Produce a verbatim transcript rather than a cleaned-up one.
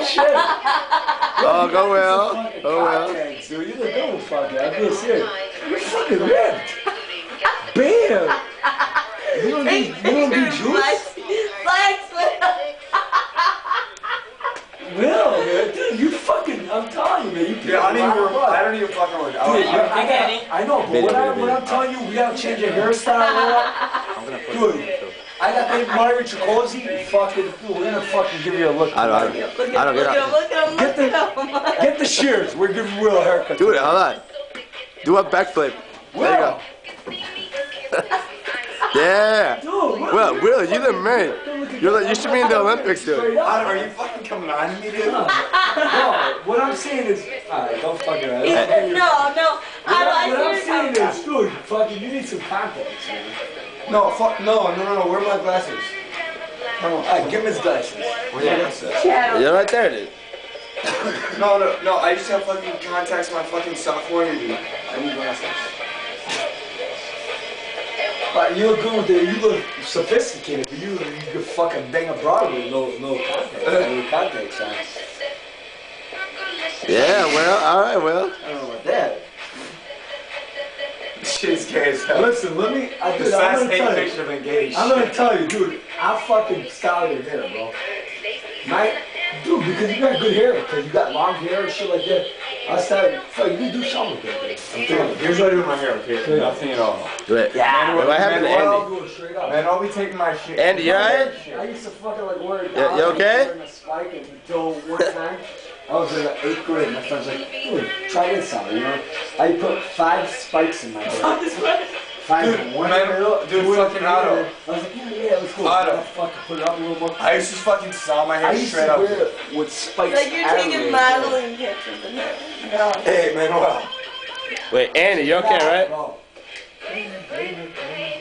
shit. Oh, go well. Oh well. Dude, you look good, fucking. I'm gonna say it. You're fucking ripped. Bam. You don't need, you don't need juice. Flex, Will, man, dude, you fucking. I'm telling you, man. You Yeah, I don't even. I don't even fucking work. Dude, I, I, Danny. I know, but what, I, what I'm telling you, we gotta change your hairstyle. Dude, I got that Mario Chikozi. Fucking, dude, we're gonna fucking give you a look. I don't. Look I don't at get him, look at him, Get look the, at him. get the shears. We're giving Will a haircut. Do it. Hold on. Do a backflip. There you go. Yeah. Dude, Will, Well, Will, you're the man. You're like, you should be in the Olympics, dude. Are you fucking coming on me, dude? No, what I'm saying is, alright, don't fucking. I No, don't- no, What, I, I what don't. I'm I see saying what you're is, dude, fucking, you need some contacts, man. No, fuck, no, no, no, no. Where are my glasses? Come on. Alright, give him his glasses. Where's my glasses? talking You're right there, dude. No, no, no. I just have fucking contacts in my fucking sophomore year, dude. I need glasses. But you look good with it. You look sophisticated. But you, you could fucking bang a broad with no, no contacts. No contacts on. Yeah, well, all right, well. I don't know about that. Shit's gay as hell. Listen, let me. I, dude, I'm Besides gonna hate tell picture you. of engaged. I'm gonna tell you, dude. I fucking style your hair, bro. My, dude, because you got good hair, because you got long hair and shit like that. I started, fuck, you can do something with that. I'm telling you. Here's what I do with my hair, okay? Nothing at all. Do it. Yeah. What happened to Man, I'll Andy? do it straight up. Man, I'll be taking my shit. Andy, you alright? I used to fucking like wear it Yeah, down. you okay? Wearing a spike until one time. I was in the eighth grade. My friend's like, dude, try this out, you know? I put five spikes in my hair. Five Dude, in one man, in the middle, dude, two in fucking the Otto. middle. I was like, yeah, yeah, let's go. Otto. I fucking put it up a little more. I used to fucking style my I hair used straight to up. wear it with spikes. Like you're taking everywhere. modeling pictures in there. Hey, Manuel. Wait, Andy, you okay, right? Bro.